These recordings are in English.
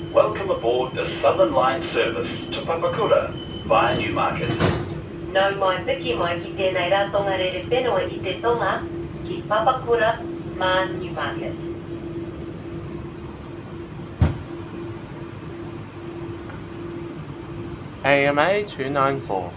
Welcome aboard the Southern Line service to Papakura via Newmarket. Nau mai piki mai ki tēnei ratonga rere whenua I te tonga ki Papakura mā Newmarket. AMA 294.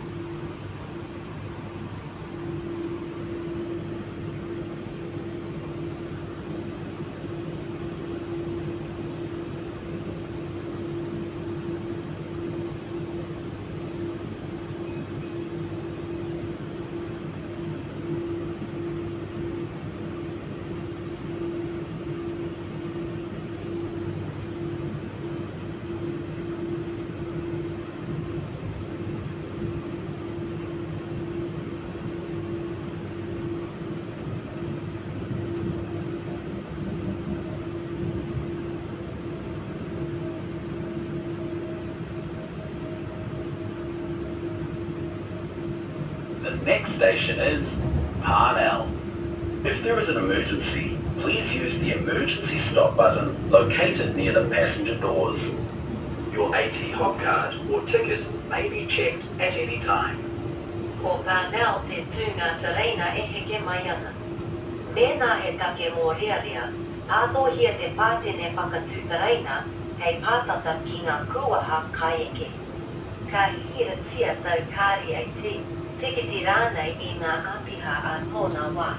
The next station is Parnell. If there is an emergency, please use the emergency stop button located near the passenger doors. Your AT hop card or ticket may be checked at any time. Ko Parnell te tūngata reina e heke mai ana. Mēnā he take mō rea, pātohia te pātene whakatūtareina hei pātata ki ngā kuaha kaieke. Ka hihira tia tau kāri AT, tiketi rānei I ngā apiha a tōna wā.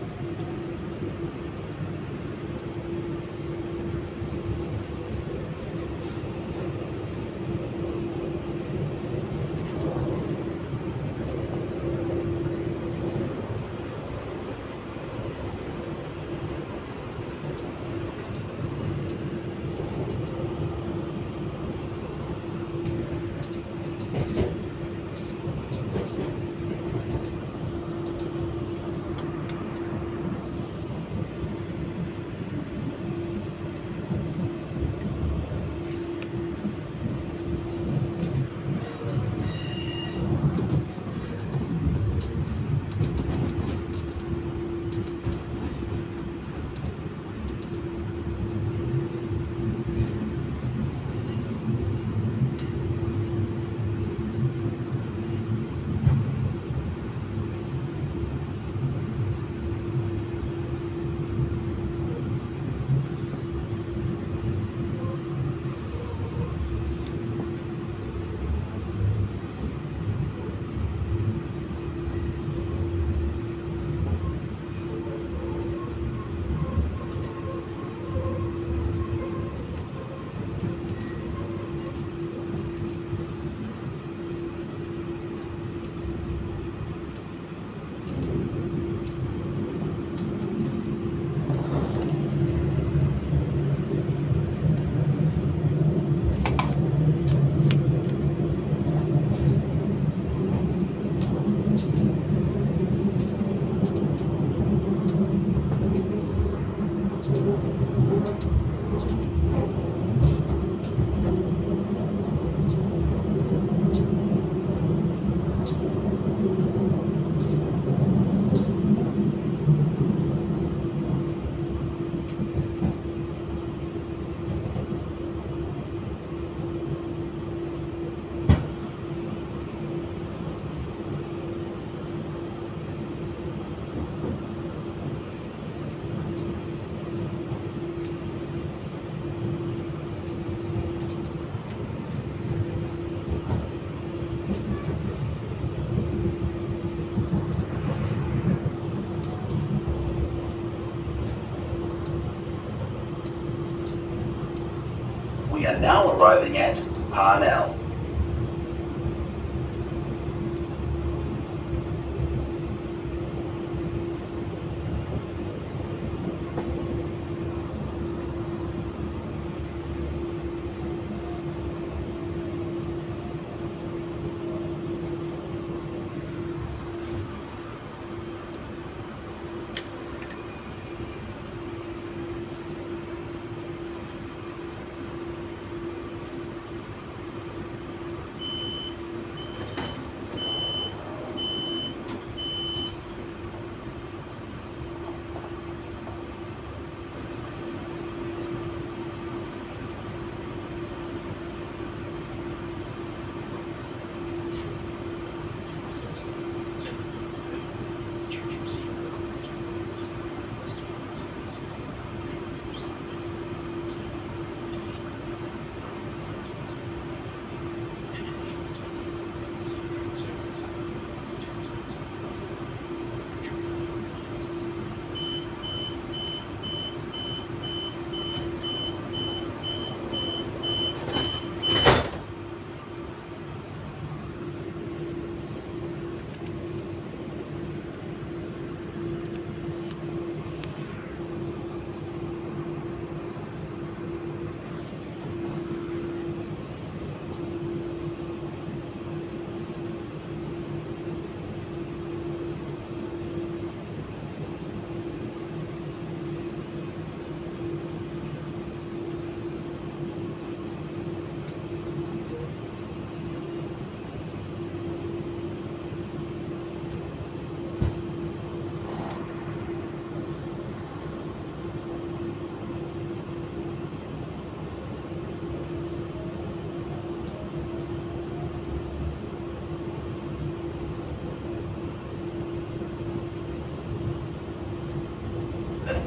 We are now arriving at Parnell.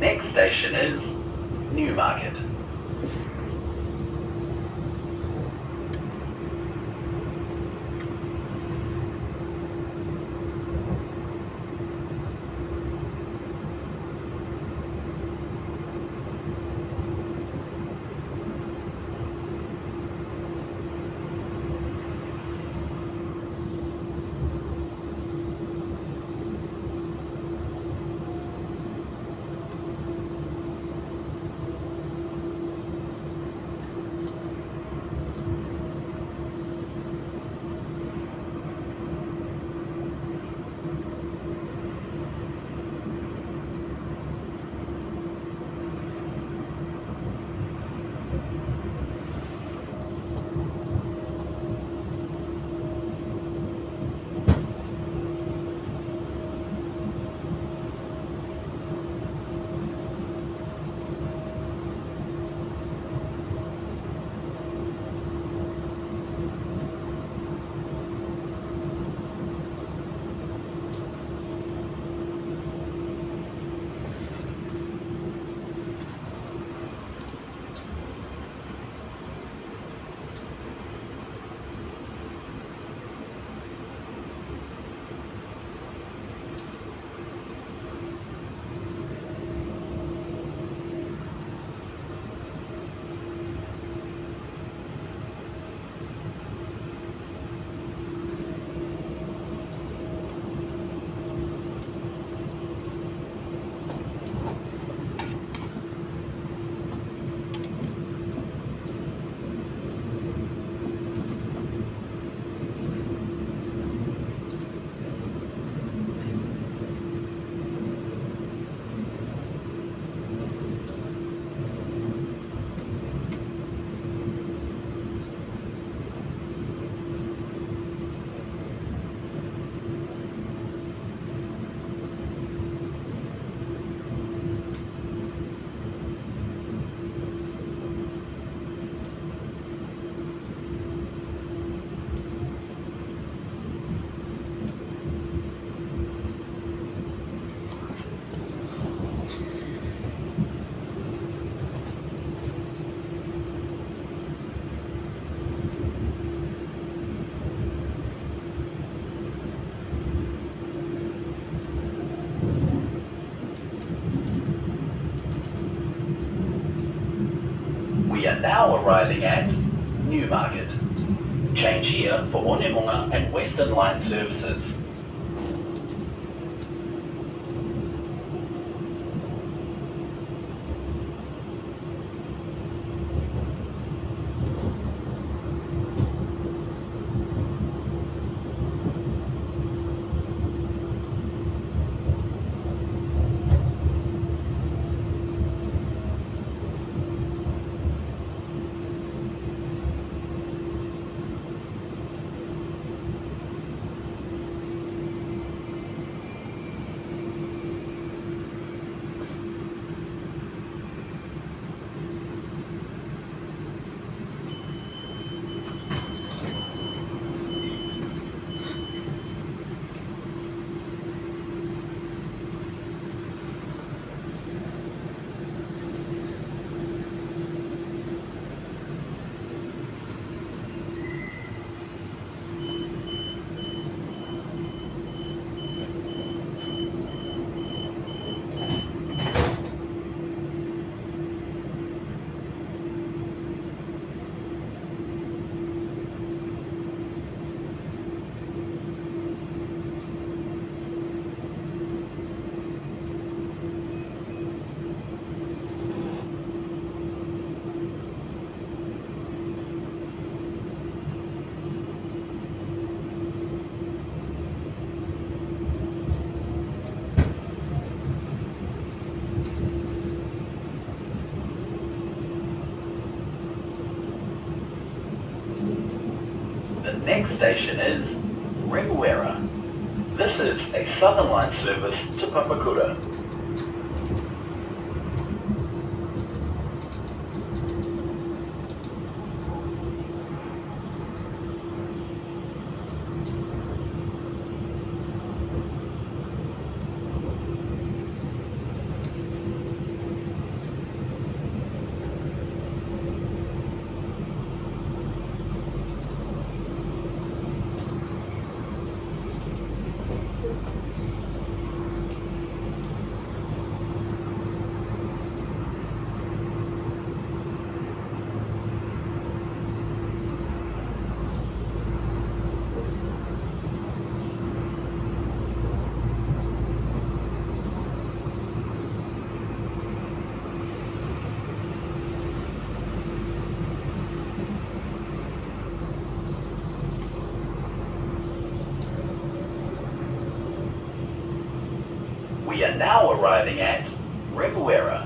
next station is Newmarket. We are now arriving at Newmarket. Change here for Onemonga and Western Line services. The next station is Remuera. This is a Southern Line service to Papakura. are now arriving at Remuera.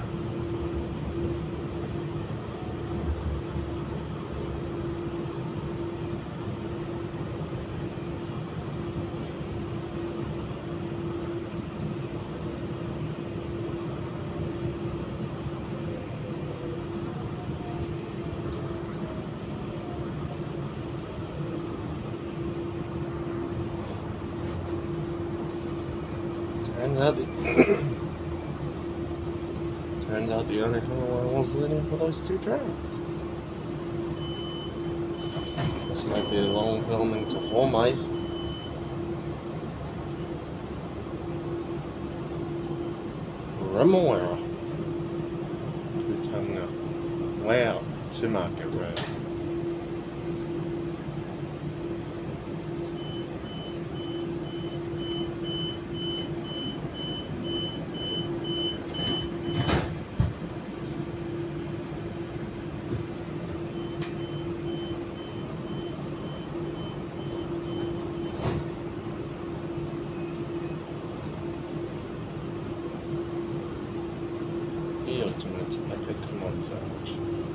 Turns out the other one was waiting for those two trains. This might be a long filming to Homai. Remuera. Utanga. Way out to Market Road. The ultimate epic montage.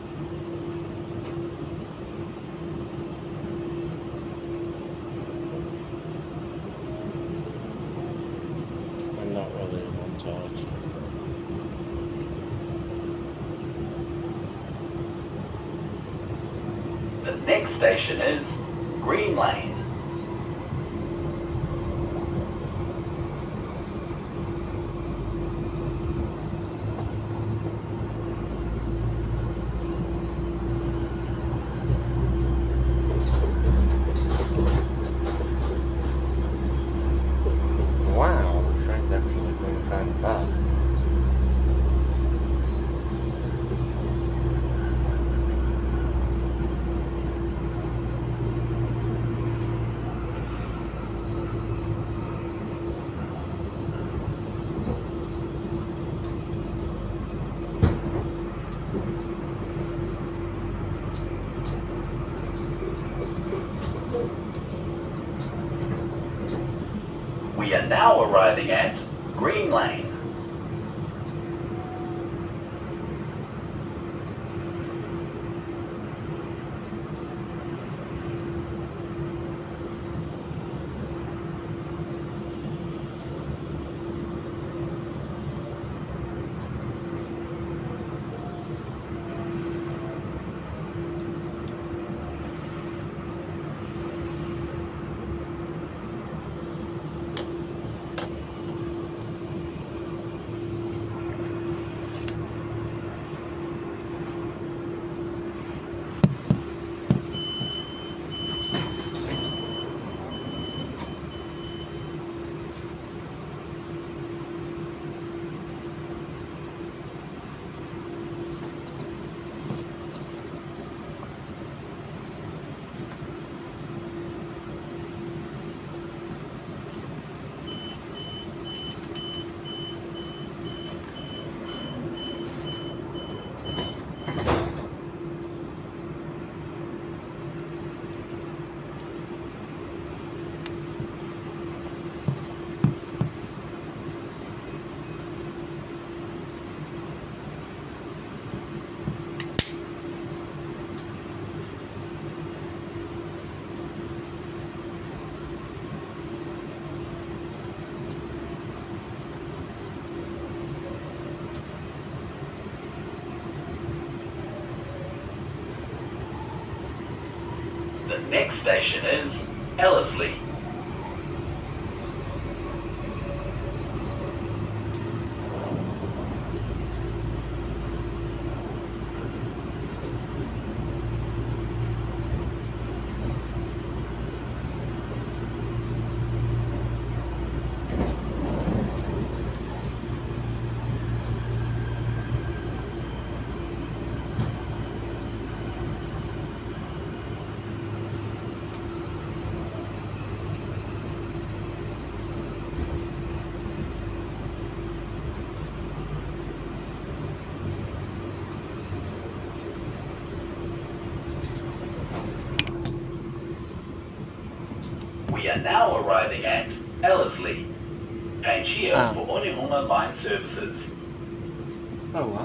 And not really a montage. The next station is Green Lane. Wow, the train's actually going kind of fast. We are now arriving at Green Lane. The next station is Ellerslie. We are now arriving at Ellerslie. Change here for Onehunga line services. Oh well.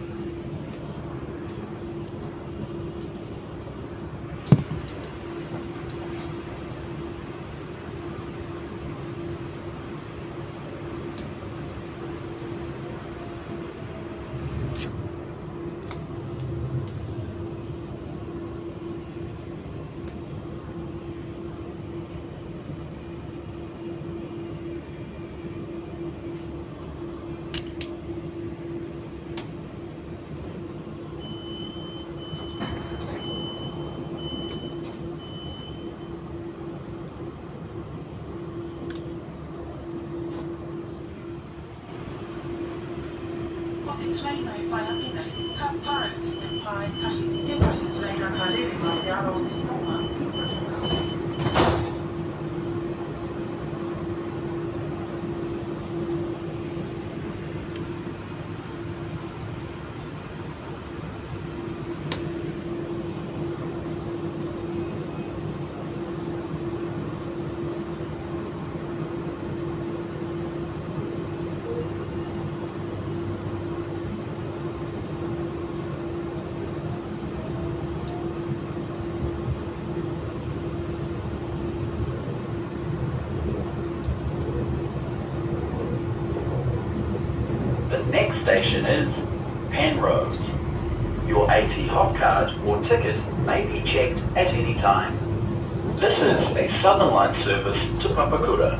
The next station is Penrose. Your AT hop card or ticket may be checked at any time. This is a Southern Line service to Papakura.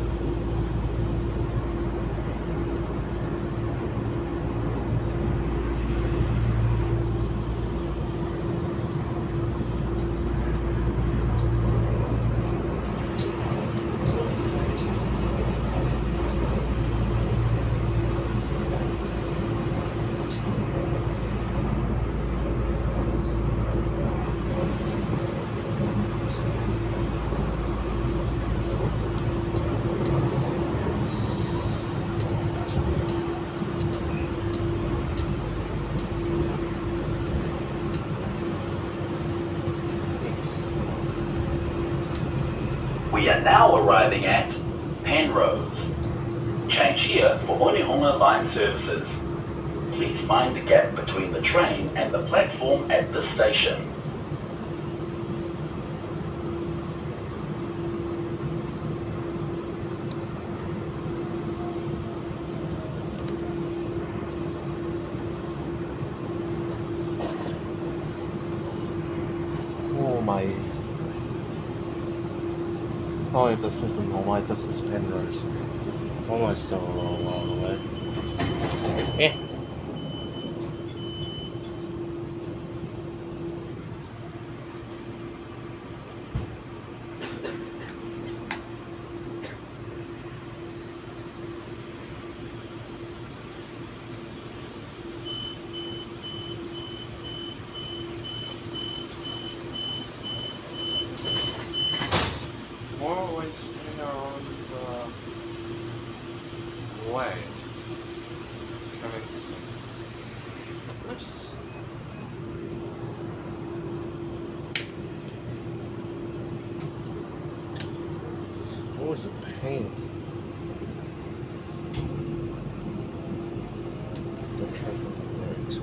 We are now arriving at Penrose. Change here for Onehunga line services. Please mind the gap between the train and the platform at this station. Homai. Oh, this isn't Homai, this is Penrose. Homai's still a little while away. Eh. Always we are on the way. Coming soon. Nice. What was the paint? The train looked great.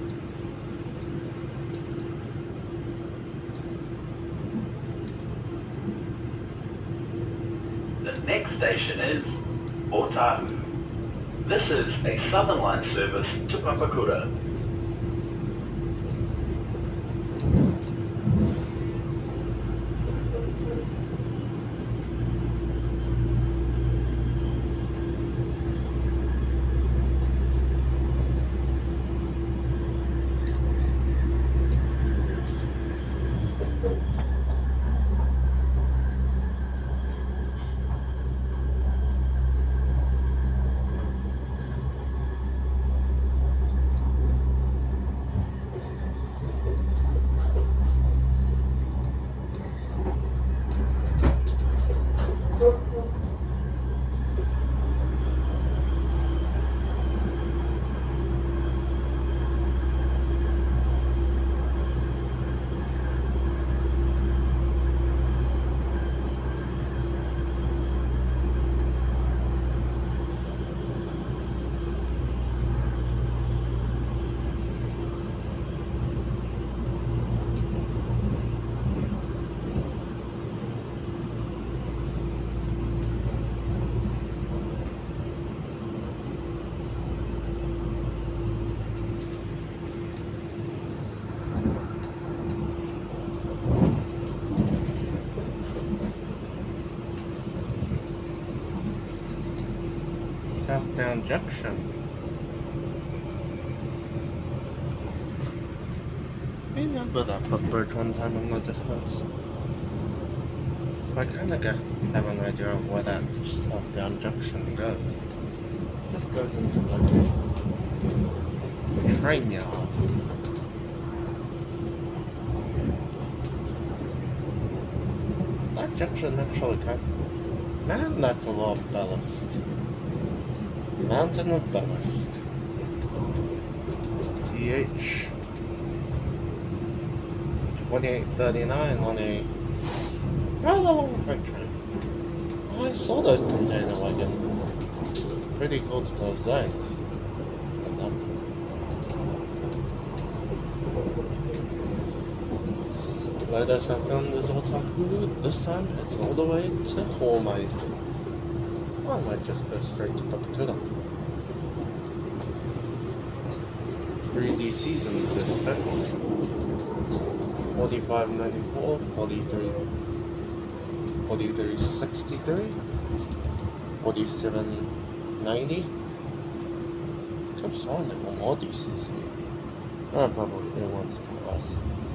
The next station is Otahu. This is a Southern Line service to Papakura. Southdown Junction. Remember that footbridge one time in the distance? So I kind of have an idea of where that Southdown Junction goes. It just goes into like a train yard. That junction actually man, that's a lot of ballast. Mountain of ballast. TH 2839 on a rather long freight train. Oh, I saw those container wagons. Pretty cool to design. And latest I filmed is Otahu. This time it's all the way to Homai. I might just go straight to Papatuna. 3D season this sense. 4594, 4363, 4790. Kept saying there were more DCs here. Probably there one somewhere else.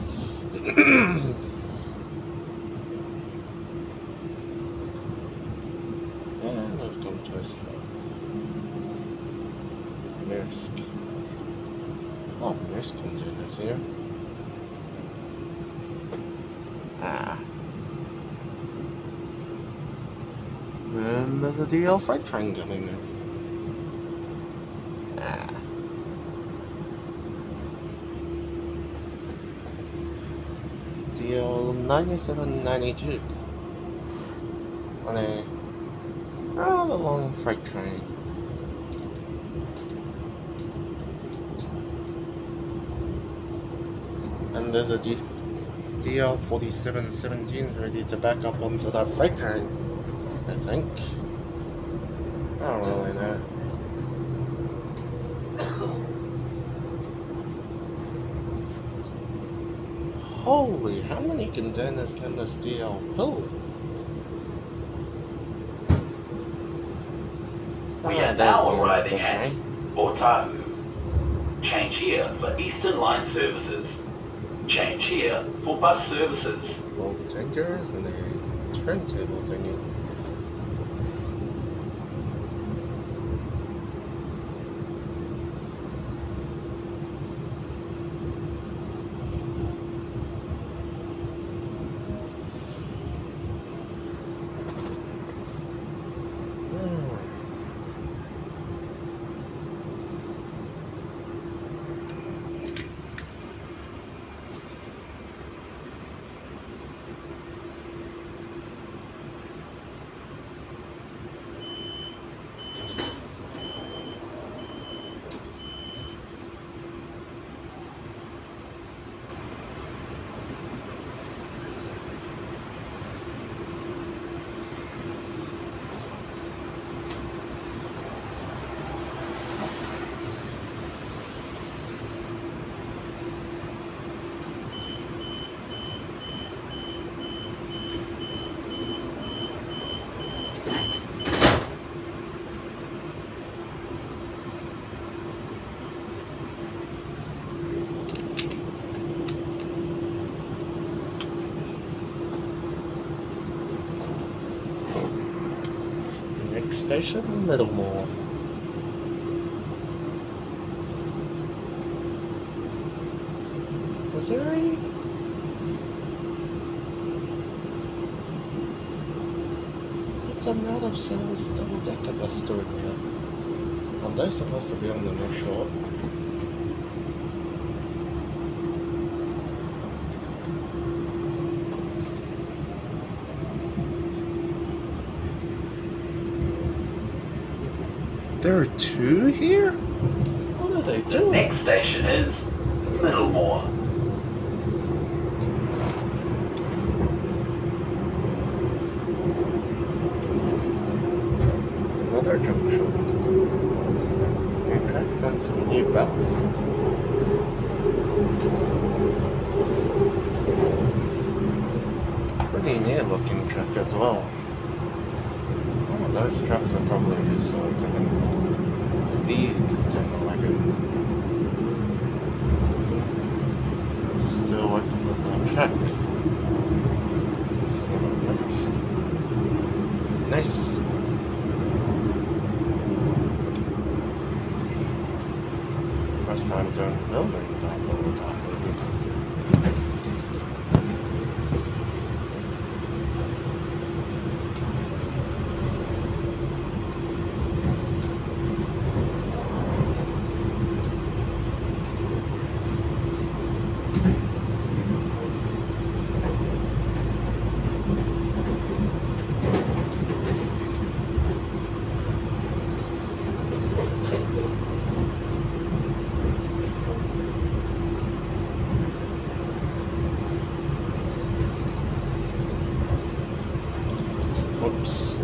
And we've come to a slow. Maersk. Oh, Maersk containers here. And there's a DL freight train getting there. DL 9792 on a rather long freight train. And there's a DL 4717 ready to back up onto that freight train, I think. I don't really know. Holy, how many containers can this DL pull? We are now arriving at Otahu. Change here for Eastern Line services. Change here for bus services. Well, tankers and a turntable thingy. Station Middlemore. Missouri? It's an out of service double-decker bus doing here. Aren't they supposed to be on the North Shore? There are two here? What are they doing? The next station is Middlemore. Another junction. New tracks and some new ballast. Pretty near looking track as well. Those trucks are probably used for these container wagons. Still working with that check. Still not finished. Nice. First time doing buildings on Waitematā. Whoops.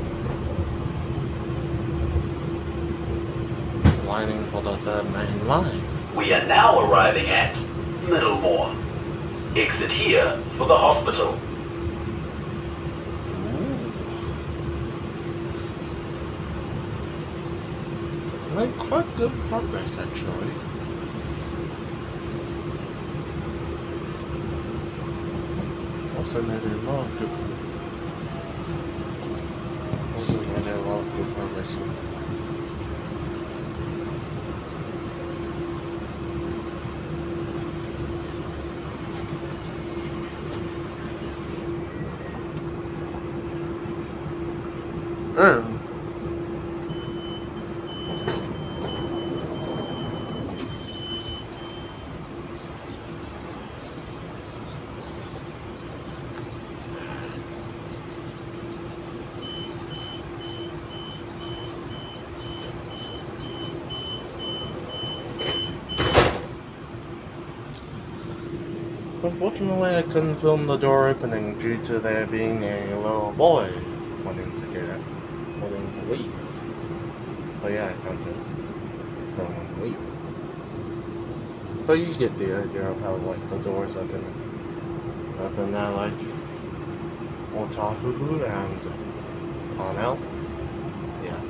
Lining for the third main line. We are now arriving at Middlemore. Exit here for the hospital. Made quite good progress actually. Also made a lot of good progress. Unfortunately, I couldn't film the door opening due to there being a little boy wanting to leave. So yeah, I can't just film and leave. But you get the idea of how like the doors open there like Otahuhu and Parnell. Yeah.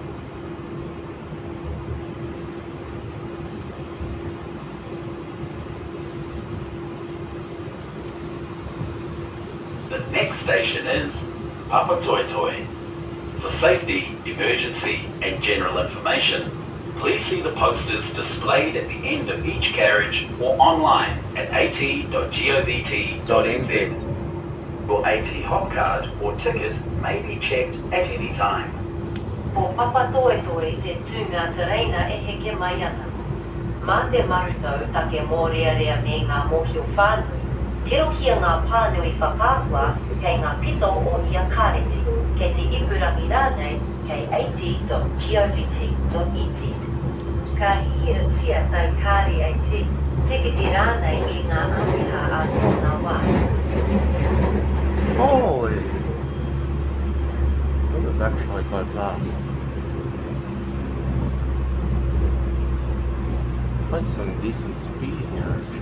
The next station is Papatoetoe. For safety, emergency, and general information, please see the posters displayed at the end of each carriage or online at at.govt.nz. Your AT hop card or ticket may be checked at any time. O Papatoetoe te tūnga te reina e heke mai ana. Mā te marutau take mōrearea me ngā mōhio whānui, te rohia ngā pānui whakāhua kei ngā pito o ia kāreti, kei te ipurangi rānei kei at.govt.nz. Ka hihira tia tau kāri ai tikiti rānei i ngā amiha a tōna wā. Holy! This is actually quite fast. Quite some decent speed here, actually.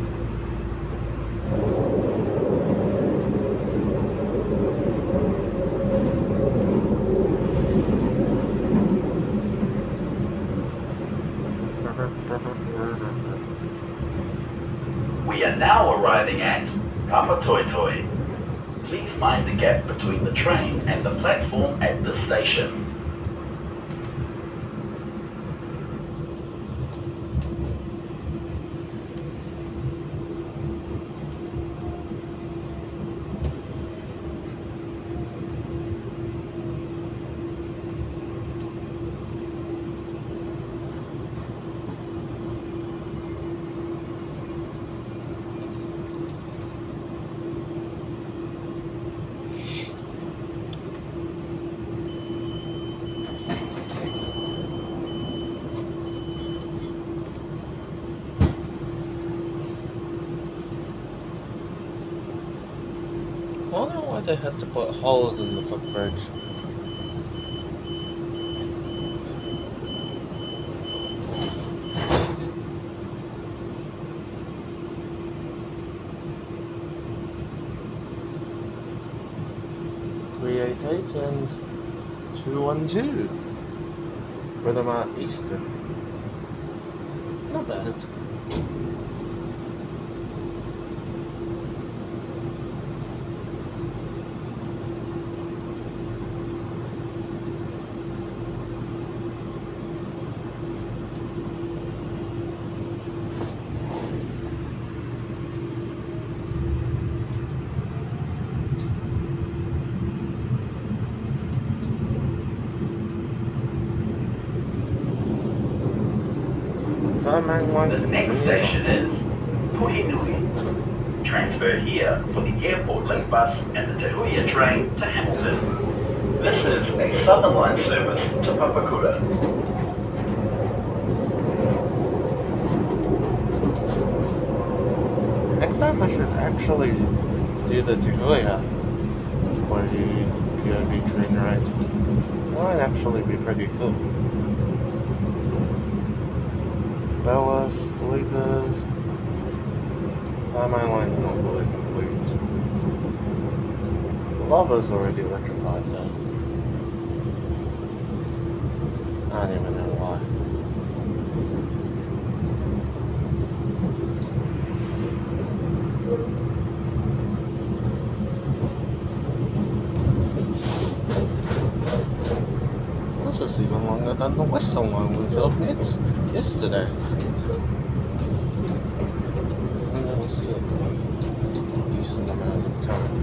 We are now arriving at Papatoetoe. Please mind the gap between the train and the platform at this station. I wonder why they had to put holes in the footbridge. and 212. Waitematā Eastern. bad. The next station is Puhinui. Transfer here for the airport link bus and the Te Huia train to Hamilton. This is a Southern Line service to Papakura. Next time I should actually do the Te Huia or the POV train ride. That might actually be pretty cool. Bella, sleepers. My line is not fully complete. Lava's already electrified though. I don't even know why. This is even longer than the Western line we filmed yesterday. Decent amount of time.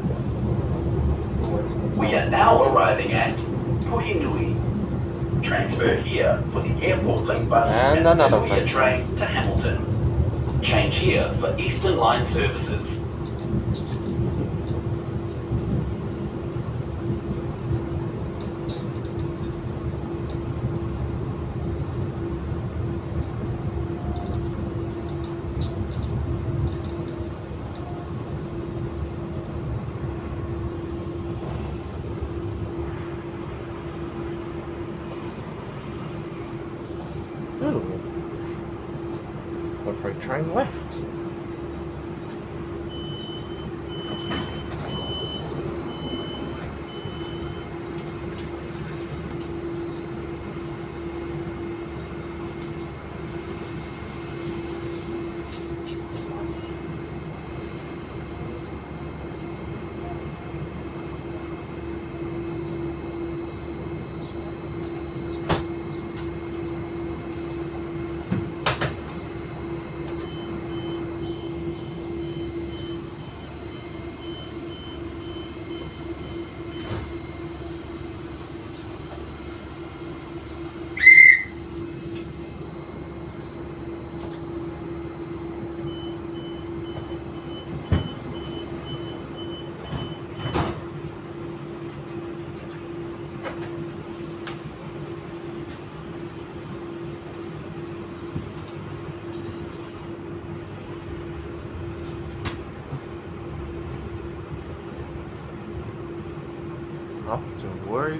We are now arriving at Puhinui. Transfer here for the airport link bus And the Te another Huia train to Hamilton. Change here for Eastern Line services. Ooh. The freight train left. Not to worry.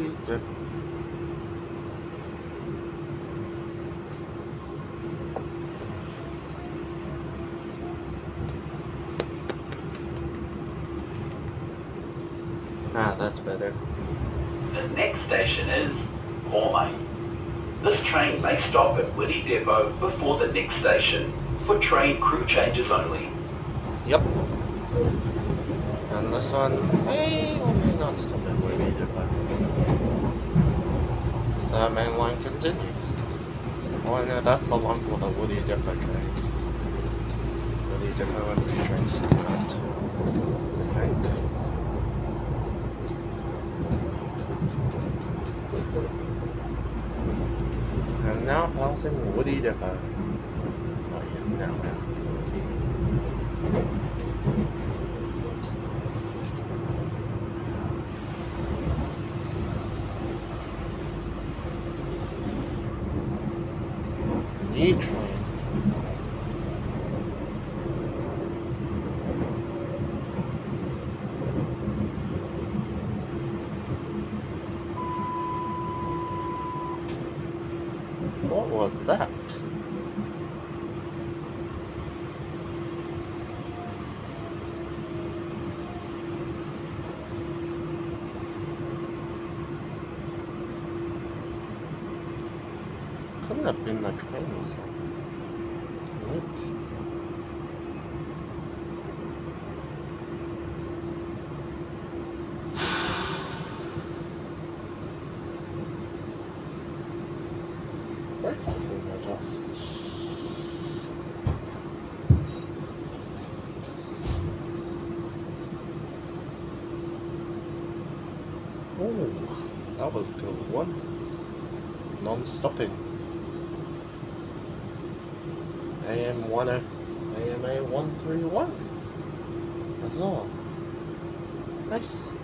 That's better. The next station is Homai. This train may stop at Wiri Depot before the next station for train crew changes only. Yep. And this one may or may not stop at Wiri Depot. The main line continues. Oh no, that's along with the Wiri Depot trains. Wiri Depot and 2 trains tonight, I think. And now passing Wiri Depot. Not yet, now. New trains. What was that? Couldn't have been the train or something. Oh, that was a good one. Non-stopping. AMA 131 as well. Nice.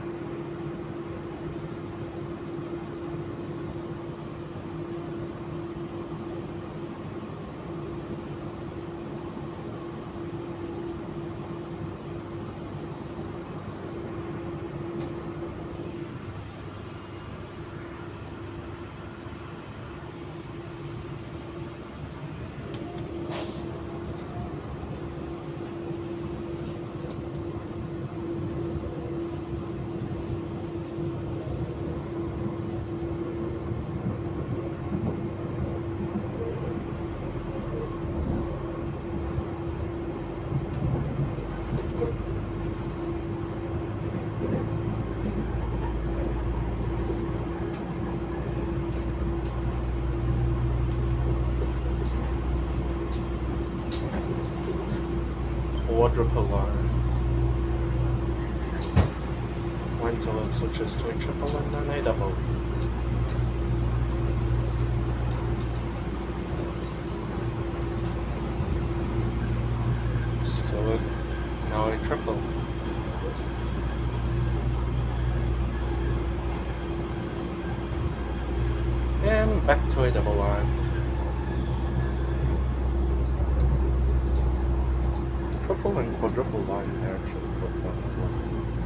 Quadruple line. Wait until it switches to a triple and then a double. Still now a triple. And back to a double line. Triple and quadruple lines are actually quite fun as well.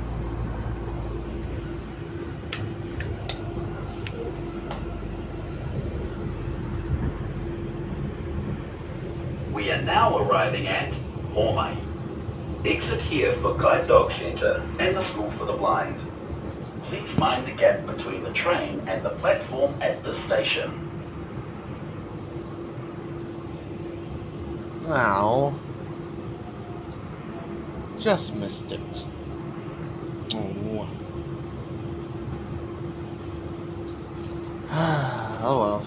We are now arriving at Homai. Exit here for Guide Dog Centre and the School for the Blind. Please mind the gap between the train and the platform at this station. Ow. Just missed it. Oh. Oh well.